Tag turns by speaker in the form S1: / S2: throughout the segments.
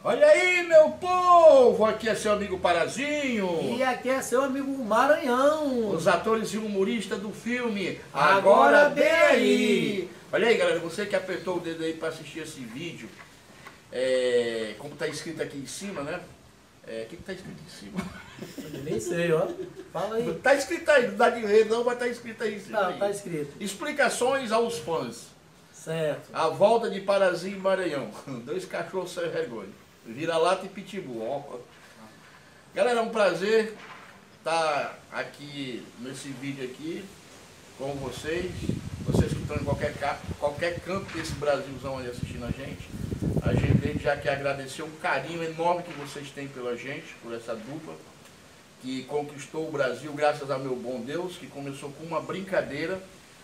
S1: Olha aí, meu povo! Aqui é seu amigo Parazinho.
S2: E aqui é seu amigo Maranhão.
S1: Os atores e humoristas do filme
S2: Agora
S1: Vem
S2: Vem Aí.
S1: Olha aí, galera, você que apertou o dedo aí para assistir esse vídeo, como tá escrito aqui em cima, né? O que tá escrito em cima?
S2: Eu nem sei, ó. Fala aí.
S1: Tá escrito aí, não dá de ver não, mas tá escrito aí em cima.
S2: Não,
S1: aí.
S2: tá escrito.
S1: Explicações aos fãs.
S2: Certo.
S1: A volta de Parazinho e Maranhão. 2 cachorros sem vergonha. Vira-lata e pitbull. Ó. Galera, é um prazer estar aqui nesse vídeo aqui com vocês. Vocês que estão em qualquer canto desse Brasilzão aí assistindo a gente desde já quer agradecer o carinho enorme que vocês têm pela gente, por essa dupla que conquistou o Brasil graças a meu bom Deus, que começou com uma brincadeira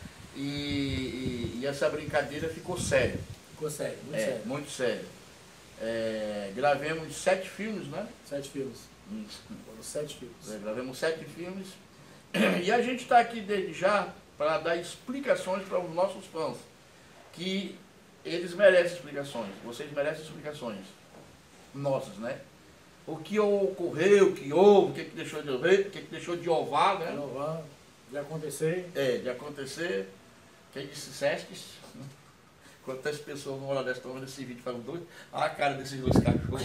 S1: e essa brincadeira ficou séria.
S2: Ficou sério, muito sério.
S1: Muito sério. Gravemos 7 filmes, né?
S2: 7 filmes. Foram 7 filmes.
S1: Gravemos 7 filmes. E a gente está aqui desde já para dar explicações para os nossos fãs. Que eles merecem explicações. Vocês merecem explicações. Nossas, né? O que ocorreu, o que houve, o que deixou de ouvir, o que deixou de ovar, né?
S2: De acontecer.
S1: De acontecer. Quem disse Sesques? Quantas pessoas numa hora dessa estão vendo esse vídeo e falam doido? Olha a cara desses 2 cachorros.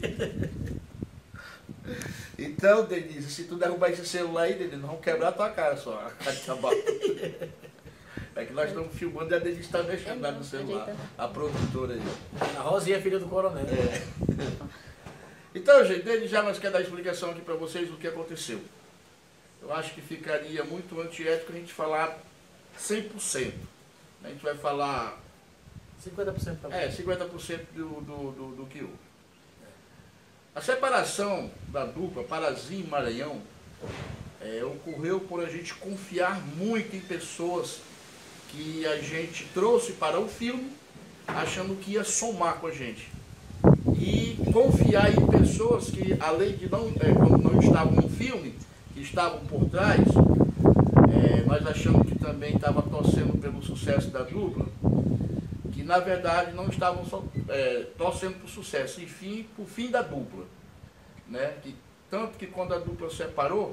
S1: Então, Denise, se tu derrubar esse celular aí, Denise, nós vamos quebrar a tua cara só. A cara de tabaco. É que nós estamos filmando e a Denise está mexendo lá no celular. A produtora aí.
S2: A Rosinha é filha do coronel.
S1: Então, gente, desde já nós queremos dar explicação aqui para vocês do que aconteceu. Eu acho que ficaria muito antiético a gente falar 100%. A gente vai falar
S2: 50% também.
S1: 50% do que houve. A separação da dupla Parazinho e Maranhão ocorreu por a gente confiar muito em pessoas que a gente trouxe para o filme, achando que ia somar com a gente. E confiar em pessoas que, além de quando não estavam no filme, que estavam por trás, nós achamos que também estava torcendo pelo sucesso da dupla, que na verdade não estavam só torcendo por sucesso, e por fim da dupla. Né? Tanto que quando a dupla separou,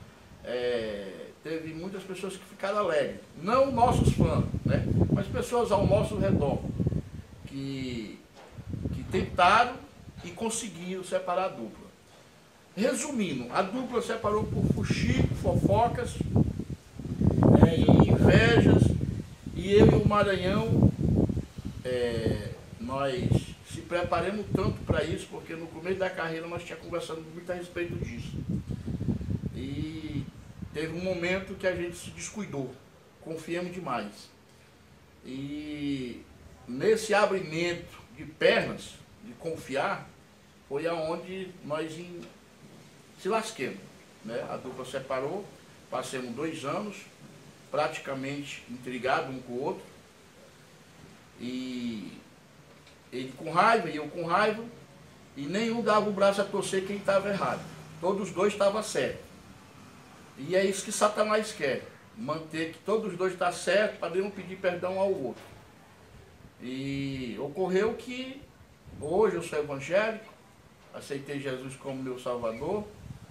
S1: teve muitas pessoas que ficaram alegres. Não nossos fãs, né? Mas pessoas ao nosso redor, que tentaram e conseguiram separar a dupla. Resumindo, a dupla separou por fuxico, fofocas, invejas, e eu e o Maranhão, nós se preparamos tanto para isso, porque no começo da carreira nós tínhamos conversado muito a respeito disso. E teve um momento que a gente se descuidou, confiamos demais. E nesse abrimento de pernas, de confiar, foi aonde nós se lasquemos. Né? A dupla separou, passamos 2 anos, praticamente intrigados um com o outro. E ele com raiva e eu com raiva, e nenhum dava o braço a torcer quem estava errado. Todos os dois estavam certos. E é isso que Satanás quer, manter que todos os dois estão certos para não pedir perdão ao outro. E ocorreu que hoje eu sou evangélico, aceitei Jesus como meu Salvador,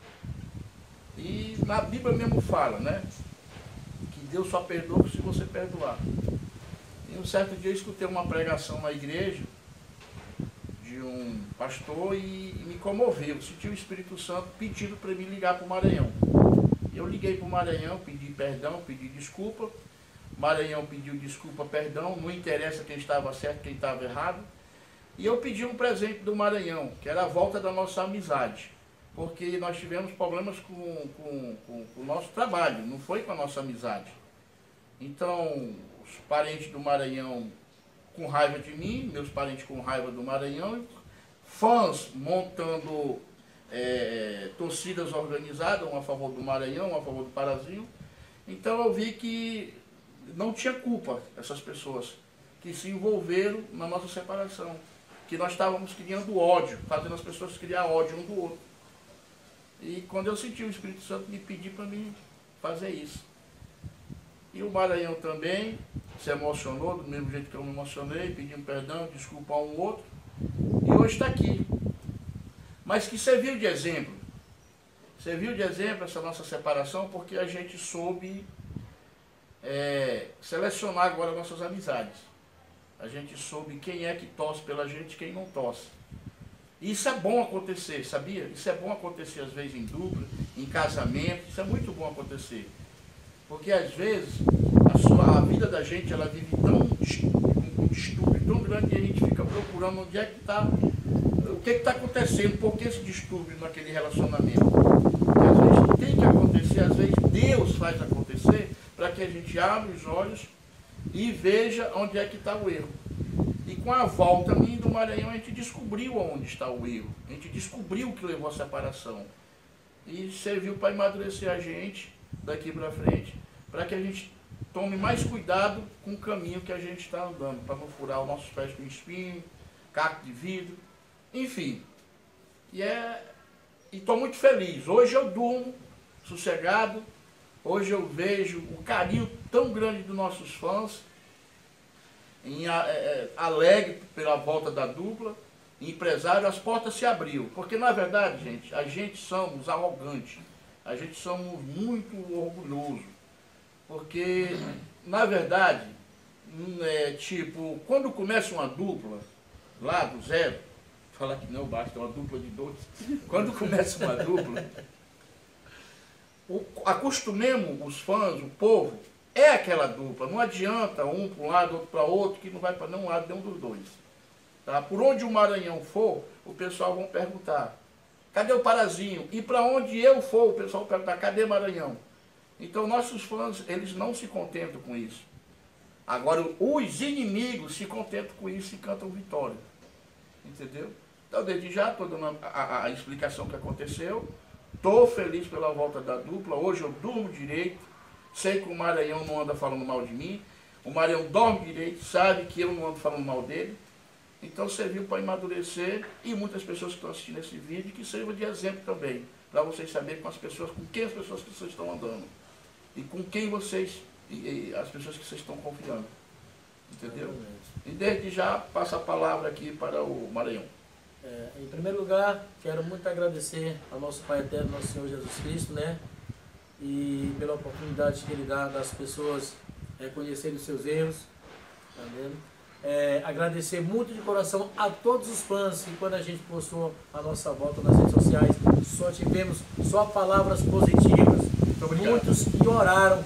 S1: e na Bíblia mesmo fala, né, que Deus só perdoa se você perdoar. E um certo dia eu escutei uma pregação na igreja de um pastor e me comoveu. Eu senti o Espírito Santo pedindo para mim ligar para o Maranhão. Eu liguei para o Maranhão, pedi perdão, pedi desculpa. Maranhão pediu desculpa, perdão, não interessa quem estava certo, quem estava errado. E eu pedi um presente do Maranhão, que era a volta da nossa amizade. Porque nós tivemos problemas com o nosso trabalho, não foi com a nossa amizade. Então, os parentes do Maranhão com raiva de mim, meus parentes com raiva do Maranhão, fãs montando torcidas organizadas, um a favor do Maranhão, um a favor do Parazinho. Então eu vi que não tinha culpa essas pessoas que se envolveram na nossa separação, que nós estávamos criando ódio, fazendo as pessoas criar ódio um do outro. E quando eu senti o Espírito Santo me pedir para mim fazer isso. E o Maranhão também se emocionou, do mesmo jeito que eu me emocionei, pedindo perdão, desculpa a um outro. E hoje está aqui, mas que serviu de exemplo. Serviu de exemplo essa nossa separação porque a gente soube selecionar agora nossas amizades. A gente soube quem é que torce pela gente e quem não torce. E isso é bom acontecer, sabia? Isso é bom acontecer às vezes em dupla, em casamento, isso é muito bom acontecer. Porque às vezes a vida da gente ela vive um distúrbio tão grande que a gente fica procurando onde é que está, o que está acontecendo, por que esse distúrbio naquele relacionamento. E às vezes não tem que acontecer, às vezes Deus faz acontecer para que a gente abra os olhos e veja onde é que está o erro. E com a volta minha do Maranhão, a gente descobriu onde está o erro. A gente descobriu o que levou à separação. E serviu para amadurecer a gente daqui para frente, para que a gente tome mais cuidado com o caminho que a gente está andando, para não furar os nossos pés com espinho, caco de vidro, enfim. E estou muito feliz. Hoje eu durmo sossegado, hoje eu vejo o carinho tão grande dos nossos fãs, alegre pela volta da dupla, empresário, as portas se abriu. Porque, na verdade, gente, a gente somos arrogantes, a gente somos muito orgulhosos. Porque, na verdade, tipo, quando começa uma dupla, lá do zero, falar que não basta, é uma dupla de dois, quando começa uma dupla, acostumemos os fãs, o povo, é aquela dupla, não adianta um para um lado, outro para outro, que não vai para nenhum lado, nenhum dos dois. Tá? Por onde o Maranhão for, o pessoal vai perguntar, cadê o Parazinho? E para onde eu for, o pessoal vai perguntar, cadê Maranhão? Então nossos fãs, eles não se contentam com isso. Agora, os inimigos se contentam com isso e cantam vitória. Entendeu? Então, desde já, estou dando a explicação que aconteceu. Estou feliz pela volta da dupla. Hoje eu durmo direito. Sei que o Maranhão não anda falando mal de mim. O Maranhão dorme direito, sabe que eu não ando falando mal dele. Então serviu para amadurecer e muitas pessoas que estão assistindo esse vídeo que sirva de exemplo também. Para vocês saberem com quem as pessoas que vocês estão andando. E com quem as pessoas que vocês estão confiando. Entendeu? E desde já passo a palavra aqui para o Maranhão.
S2: Em primeiro lugar, quero muito agradecer ao nosso Pai Eterno, nosso Senhor Jesus Cristo, né? E pela oportunidade que Ele dá das pessoas reconhecerem os seus erros, tá vendo? Agradecer muito de coração a todos os fãs que quando a gente postou a nossa volta nas redes sociais, só tivemos palavras positivas. Muitos que oraram,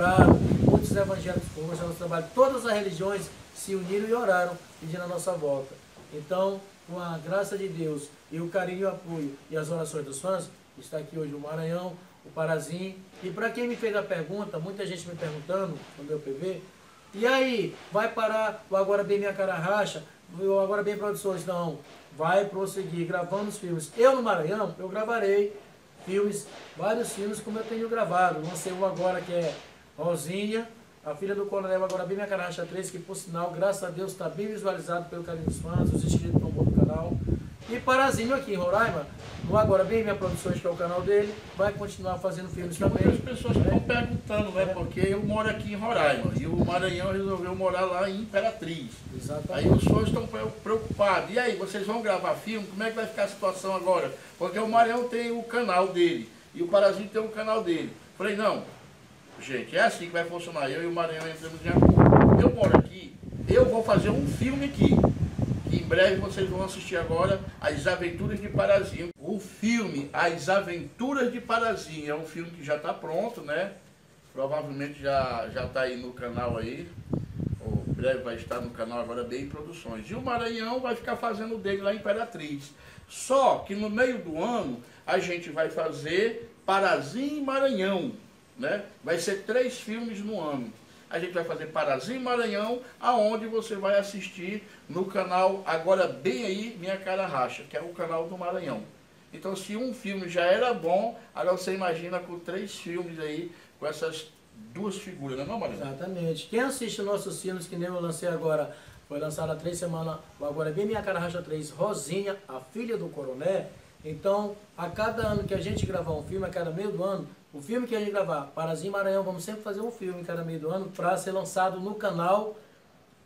S2: muitos evangélicos por mostrar nosso trabalho, todas as religiões se uniram e oraram pedindo a nossa volta. Então, com a graça de Deus e o carinho e o apoio e as orações dos fãs, está aqui hoje o Maranhão, o Parazinho. E para quem me fez a pergunta, muita gente me perguntando no meu PV, e aí, vai parar o Agora Bem Minha Cara Racha, o Agora Bem Produções? Não, vai prosseguir gravando os filmes. Eu no Maranhão, eu gravarei filmes, vários filmes como eu tenho gravado. Lancei um agora que é Rosinha, a filha do Coronel, Agora Bem Minha Cara Racha 3, que por sinal, graças a Deus, está bem visualizado pelo carinho dos fãs, os inscritos estão bom no canal. E Parazinho aqui em Roraima, no Agora Bem Minha Produções, que é o canal dele, vai continuar fazendo filmes também.
S1: Muitas pessoas estão perguntando, né? Porque eu moro aqui em Roraima e o Maranhão resolveu morar lá em Imperatriz.
S2: Exatamente.
S1: Aí os fãs estão preocupados. E aí, vocês vão gravar filme? Como é que vai ficar a situação agora? Porque o Maranhão tem o canal dele e o Parazinho tem o canal dele. Falei, não, gente, é assim que vai funcionar. Eu e o Maranhão entramos em acordo. Eu moro aqui, eu vou fazer um filme aqui. Em breve vocês vão assistir agora As Aventuras de Parazinho. O filme As Aventuras de Parazinho é um filme que já está pronto, né? Provavelmente já está aí no canal aí. Ou em breve vai estar no canal Agora Bem Produções. E o Maranhão vai ficar fazendo o dele lá em Imperatriz. Só que no meio do ano a gente vai fazer Parazinho e Maranhão, né? Vai ser 3 filmes no ano. A gente vai fazer Parazinho e Maranhão, aonde você vai assistir no canal Agora Bem Aí Minha Cara Racha, que é o canal do Maranhão. Então, se um filme já era bom, agora você imagina com 3 filmes aí, com essas 2 figuras, não é, Maranhão?
S2: Exatamente. Quem assiste nossos filmes, que nem eu lancei agora, foi lançado há 3 semanas, o Agora Bem Minha Cara Racha 3, Rosinha, a filha do Coronel. Então, a cada ano que a gente gravar um filme, a cada meio do ano, o filme que a gente gravar, Parazinho e Maranhão, vamos sempre fazer um filme em cada meio do ano para ser lançado no canal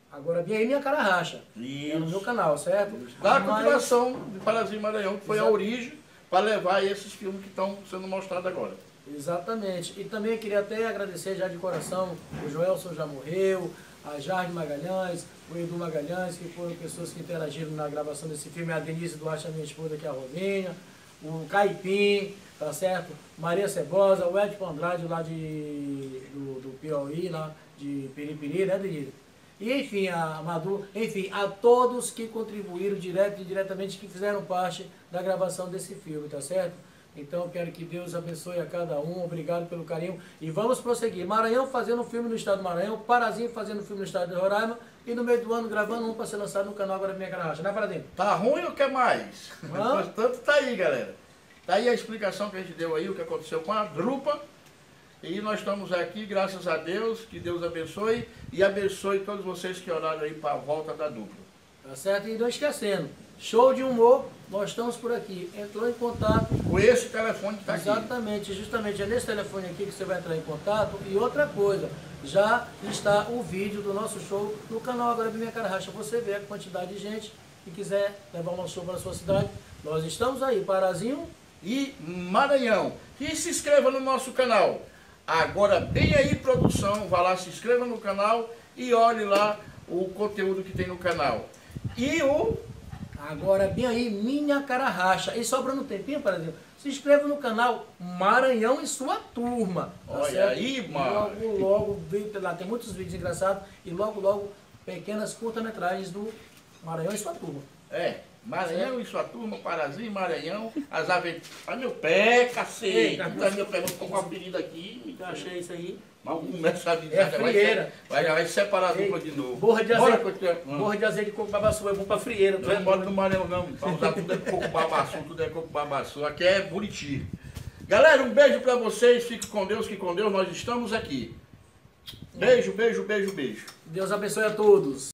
S2: Agora vem aí Minha Cara Racha. É no meu canal, certo?
S1: Da continuação de Parazinho Maranhão, que foi a origem para levar esses filmes que estão sendo mostrados agora.
S2: Exatamente. E também queria até agradecer já de coração, o Joelson já morreu, a Jardim Magalhães, o Edu Magalhães, que foram pessoas que interagiram na gravação desse filme, a Denise Duarte, a minha esposa, que é a Rovinha, o Caipim, tá certo? Maria Cebosa, o Edson Andrade lá do Piauí, lá de Piripiri, né, Denise? E enfim, a Madu, enfim, a todos que contribuíram direto e indiretamente, que fizeram parte da gravação desse filme, tá certo? Então eu quero que Deus abençoe a cada um, obrigado pelo carinho. E vamos prosseguir. Maranhão fazendo um filme no estado do Maranhão, Parazinho fazendo um filme no estado de Roraima, e no meio do ano gravando um para ser lançado no canal Agora Minha Cara Racha, né, Parazinho?
S1: Tá ruim ou quer mais? Portanto, tá aí, galera. Tá aí a explicação que a gente deu aí, o que aconteceu com a drupa. E nós estamos aqui, graças a Deus, que Deus abençoe e abençoe todos vocês que oraram aí para a volta da dupla.
S2: Tá certo? E não esquecendo, show de humor, nós estamos por aqui. Entrou em contato.
S1: Com esse telefone que está aqui.
S2: Exatamente, justamente é nesse telefone aqui que você vai entrar em contato. E outra coisa, já está o vídeo do nosso show no canal Agora Minha Cara Racha. Você vê a quantidade de gente que quiser levar o nosso show para a sua cidade. Nós estamos aí, Parazinho
S1: e Maranhão. E se inscreva no nosso canal. Agora bem aí, produção, vá lá, se inscreva no canal e olhe lá o conteúdo que tem no canal. E o...
S2: Agora bem aí, Minha Cara Racha. E sobrando um tempinho, Parazinho, se inscreva no canal Maranhão e Sua Turma. Tá
S1: Olha
S2: certo?
S1: aí, mano.
S2: Logo, lá tem muitos vídeos engraçados e logo, pequenas curta-metragens do Maranhão e Sua Turma.
S1: Maranhão e Sua Turma, Parazinho, Maranhão, as aventuras. Olha meu pé, cacete. Meu pé, vou com uma ferida aqui.
S2: Eu achei isso aí.
S1: Mas começa a vida, vai separar a dupla de novo.
S2: Borra de azeite de coco babaçu é bom pra frieira.
S1: Não é bora no Maranhão não, pra usar tudo é coco babaçu, tudo é coco babaçu. Aqui é Buriti. Galera, um beijo pra vocês, fique com Deus, que com Deus nós estamos aqui. Beijo, beijo, beijo, beijo.
S2: Deus abençoe a todos.